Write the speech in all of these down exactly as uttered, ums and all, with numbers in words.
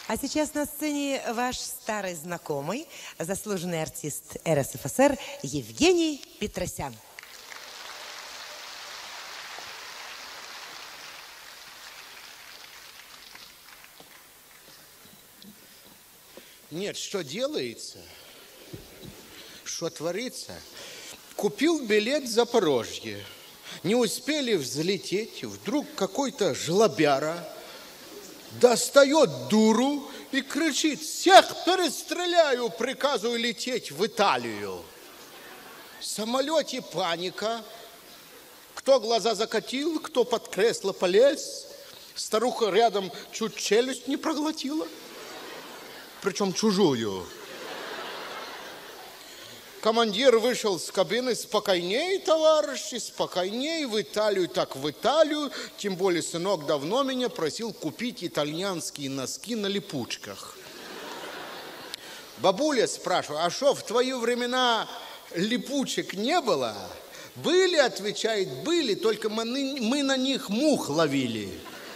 А сейчас на сцене ваш старый знакомый, заслуженный артист эр эс эф эс эр Евгений Петросян. Нет, что делается, что творится. Купил билет в Запорожье. Не успели взлететь, вдруг какой-то жлобяра достает дуру и кричит: всех перестреляю, приказываю лететь в Италию. В самолете паника. Кто глаза закатил, кто под кресло полез. Старуха рядом чуть челюсть не проглотила. Причем чужую. Командир вышел с кабины: спокойней, товарищи, спокойней, в Италию так в Италию. Тем более сынок давно меня просил купить итальянские носки на липучках. Бабуля спрашивает: а что, в твои времена липучек не было? Были, отвечает, были, только мы, мы на них мух ловили.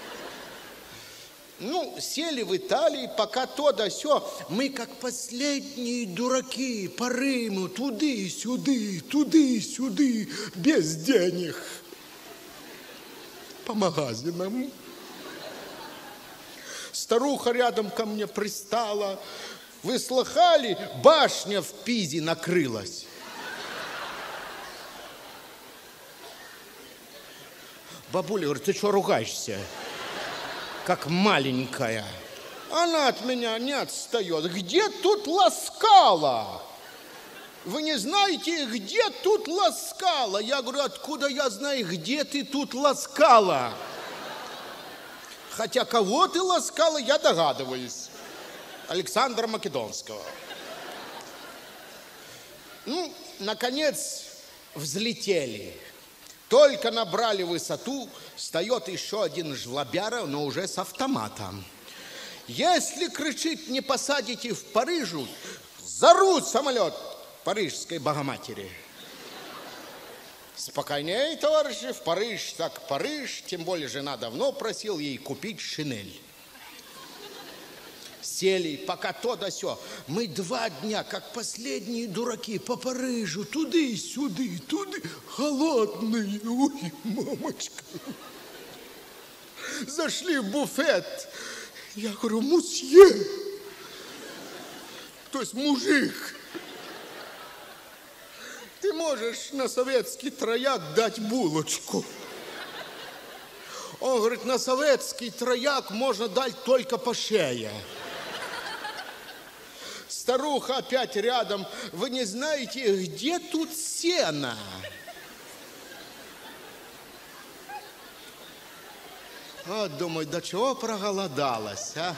Ну, сели в Италии, пока то да сё, мы как последние дураки по Риму, туды-сюды, туды-сюды, без денег, по магазинам. Старуха рядом ко мне пристала: вы слыхали, башня в Пизе накрылась. Бабуля говорит: ты что ругаешься? Как маленькая. Она от меня не отстает. Где тут Ласкала? Вы не знаете, где тут Ласкала? Я говорю: откуда я знаю, где ты тут Ласкала? Хотя кого ты ласкала, я догадываюсь. Александра Македонского. Ну, наконец, взлетели. Только набрали высоту, встает еще один жлобяра, но уже с автоматом. Если, кричит, не посадите в Парижу, взорву самолет парижской Богоматери. Спокойнее, товарищи, в Париж так Париж, тем более жена давно просила ей купить шинель. Сели, пока то да сё. Мы два дня, как последние дураки, по Парижу, туды-сюды, туды, холодные. Ой, мамочка. Зашли в буфет. Я говорю: мусье, то есть мужик, ты можешь на советский трояк дать булочку? Он говорит: на советский трояк можно дать только по шее. Старуха опять рядом: вы не знаете, где тут сено? Вот, думаю, до чего проголодалась, а?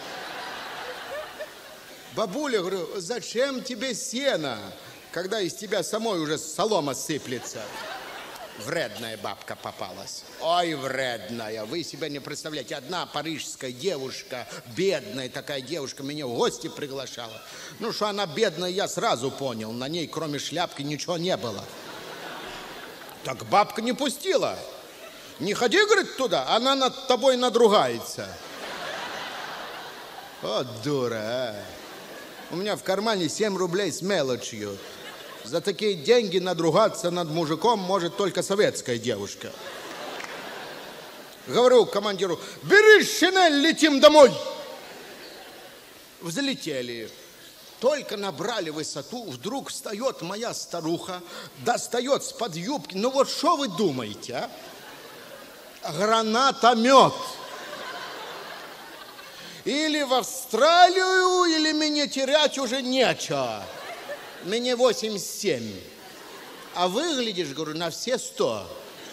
Бабуля, говорю: зачем тебе сено, когда из тебя самой уже солома сыплется? Вредная бабка попалась. Ой, вредная. Вы себя не представляете. Одна парижская девушка, бедная такая девушка, меня в гости приглашала. Ну, что она бедная, я сразу понял. На ней, кроме шляпки, ничего не было. Так бабка не пустила. Не ходи, говорит, туда, она над тобой надругается. Вот дура, а. У меня в кармане семь рублей с мелочью. За такие деньги надругаться над мужиком может только советская девушка. Говорю командиру: бери шинель, летим домой. Взлетели. Только набрали высоту, вдруг встает моя старуха, достает с-под юбки. Ну вот что вы думаете, а? Гранатомет. Или в Австралию, или мне терять уже нечего. Мне восемьдесят семь. А выглядишь, говорю, на все сто.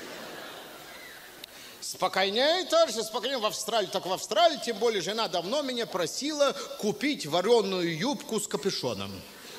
Спокойнее, товарищи, спокойнее. В Австралии, так в Австралии. Тем более жена давно меня просила купить вареную юбку с капюшоном.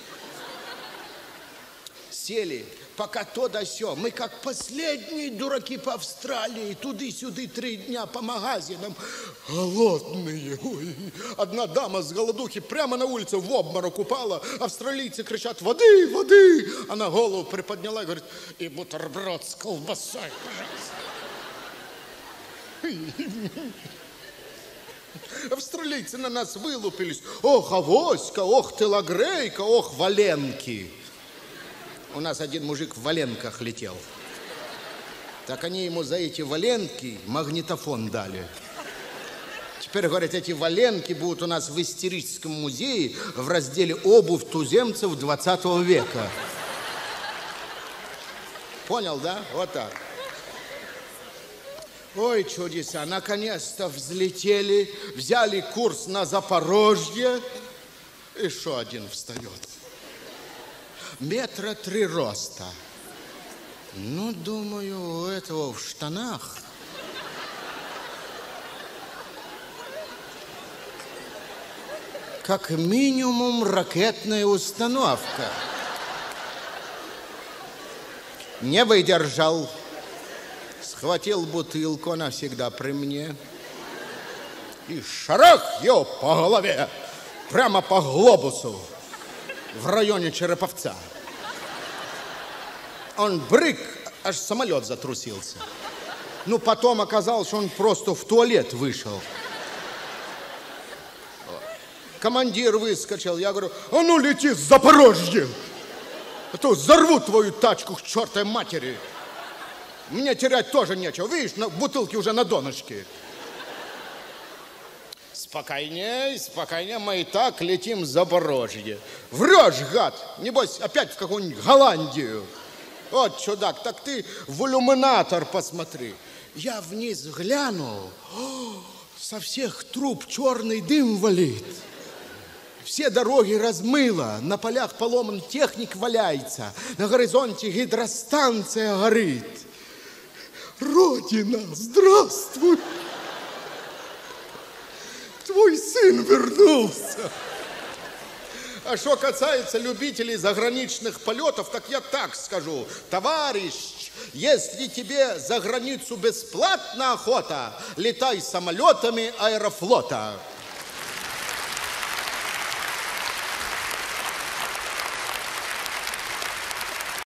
Сели, пока то да сё. Мы как последние дураки по Австралии. Туды-сюды три дня по магазинам. Голодные. Ой. Одна дама с голодухи прямо на улице в обморок упала. Австралийцы кричат: воды, воды. Она голову приподняла и говорит: и бутерброд с колбасой, пожалуйста. Австралийцы на нас вылупились. Ох, авоська, ох, телогрейка, ох, валенки. У нас один мужик в валенках летел. Так они ему за эти валенки магнитофон дали. Теперь, говорят, эти валенки будут у нас в историческом музее в разделе «Обувь туземцев двадцатого века». Понял, да? Вот так. Ой, чудеса, наконец-то взлетели, взяли курс на Запорожье. Еще один встает. Метра три роста. Ну, думаю, у этого в штанах. Как минимум ракетная установка. Не выдержал. Схватил бутылку, она всегда при мне. И шарах его по голове. Прямо по глобусу. В районе Череповца. Он брык, аж самолет затрусился. Ну, потом оказалось, что он просто в туалет вышел. Командир выскочил. Я говорю, а ну лети с Запорожья, а то взорву твою тачку к чертовой матери. Мне терять тоже нечего. Видишь, на бутылке уже на донышке. Спокойней, спокойней, мы и так летим в Запорожье. Врешь, гад. Небось, опять в какую-нибудь Голландию. Вот, чудак, так ты в иллюминатор посмотри. Я вниз глянул. О, со всех труб черный дым валит. Все дороги размыло, на полях поломан техник валяется, на горизонте гидростанция горит. Родина, здравствуй! Твой сын вернулся. А что касается любителей заграничных полетов, так я так скажу. Товарищ, если тебе за границу бесплатно охота, летай самолетами Аэрофлота.